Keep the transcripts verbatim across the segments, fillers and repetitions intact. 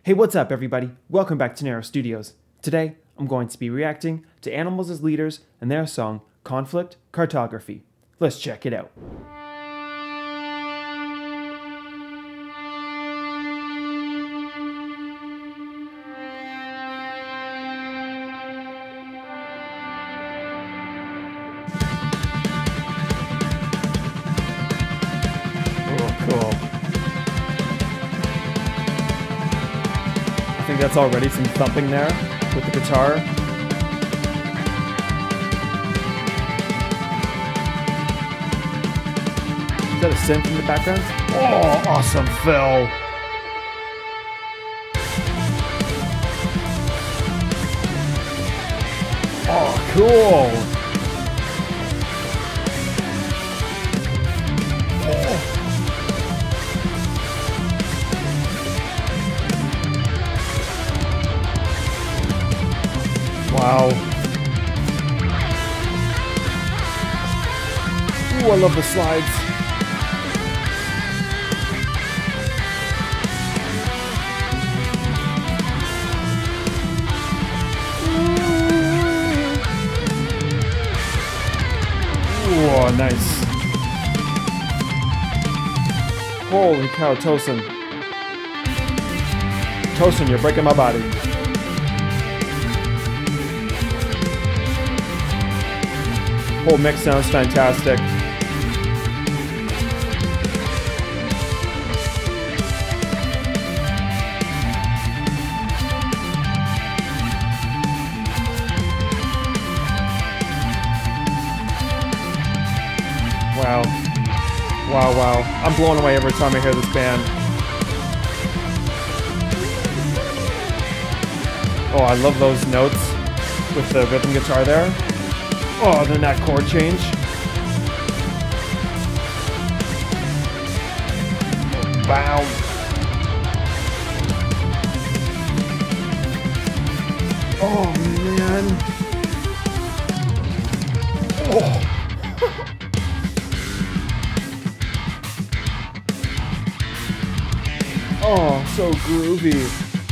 Hey, what's up everybody? Welcome back to Naro Studios. Today, I'm going to be reacting to Animals as Leaders and their song, Conflict Cartography. Let's check it out. Oh, cool. I think that's already some thumping there with the guitar. Is that a synth in the background? Oh, awesome, Phil. Oh, cool. Oh. Wow. Ooh, I love the slides. Ooh, nice. Holy cow, Tosin. Tosin, you're breaking my body. Whole mix sounds fantastic. Wow. Wow, wow. I'm blown away every time I hear this band. Oh, I love those notes with the rhythm guitar there. Oh, then that chord change. Wow. Oh, man. Oh. Oh, so groovy.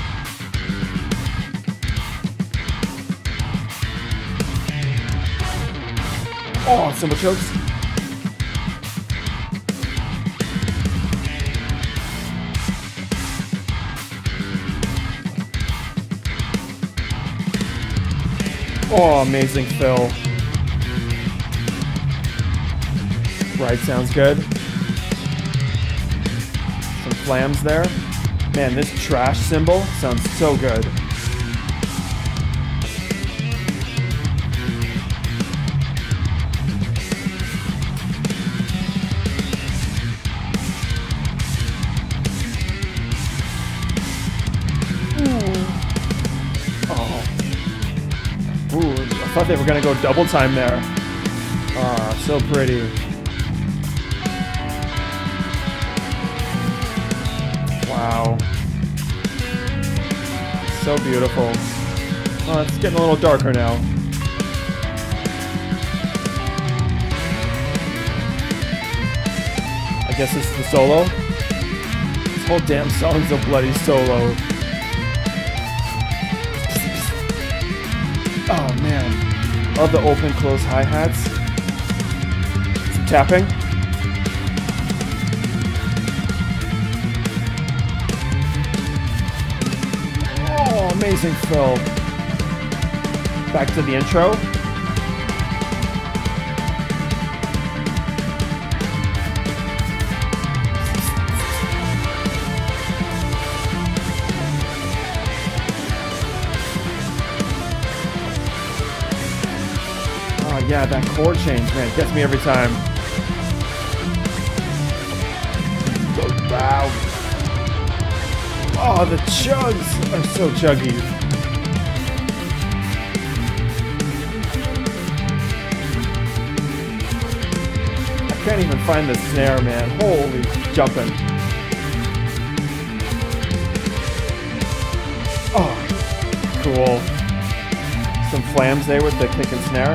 Oh, cymbal chokes. Oh, amazing fill. Ride sounds good. Some flams there. Man, this trash cymbal sounds so good. Ooh, I thought they were gonna go double time there. Ah, so pretty. Wow. So beautiful. Oh, it's getting a little darker now. I guess this is the solo. This whole damn song's a bloody solo. Oh man, love the open close hi-hats. Some tapping. Oh, amazing fill. Back to the intro. Oh yeah, that chord change, man, it gets me every time. Wow. Oh, the chugs are so chuggy. I can't even find the snare, man. Holy jumping. Oh, cool. Some flams there with the kick and snare.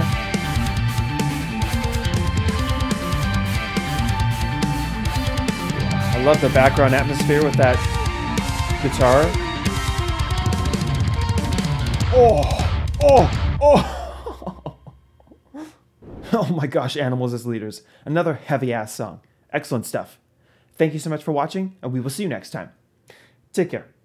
I love the background atmosphere with that guitar. Oh, oh, oh. Oh my gosh, Animals as Leaders. Another heavy-ass song. Excellent stuff. Thank you so much for watching, and we will see you next time. Take care.